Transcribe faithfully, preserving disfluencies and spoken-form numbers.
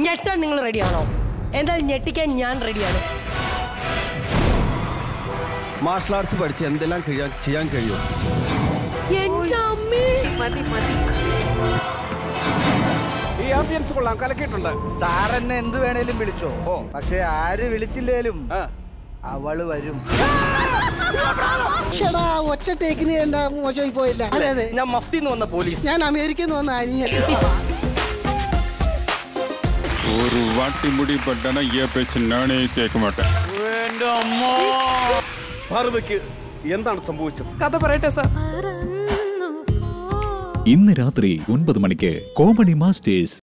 ഞെട്ടാൻ നിങ്ങൾ റെഡിയാണോ? എന്തായാലും ഞെട്ടിക്കാൻ ഞാൻ റെഡിയാണ്. മാർഷൽ ആർട്സ് പഠിച്ച് എന്തെല്ലാം ചെയ്യാൻ കഴിയും? ഈ ആംബിയൻസ് കൊള്ളാം, കലക്കിയിട്ടുണ്ട്. സാറെന്നെ എന്ത് വേണേലും വിളിച്ചോ, പക്ഷെ ആര് വിളിച്ചില്ലേലും അവള് വരും. ഒറ്റ ടേക്കിന് എന്താ മോശമായി പോയില്ല. അതെ അതെ, ഞാൻ മഫ്തിന്ന് വന്ന പോലീസ്. ഞാൻ അമേരിക്കയിൽ നിന്ന് വന്ന അനിയൻ. ஒரு வாட்டி முடிப்பட்டனா ஏ பேச்சு நானே கேட்க மாட்டேன். ഭാരതയ്ക്ക് എന്താണ് സംഭവിച്ചത്? കഥ പറയട്ടെ സാർ. ഇന്ന് രാത്രി ഒൻപത് മണിക്ക് കോമഡി മാസ്റ്റേഴ്സ്.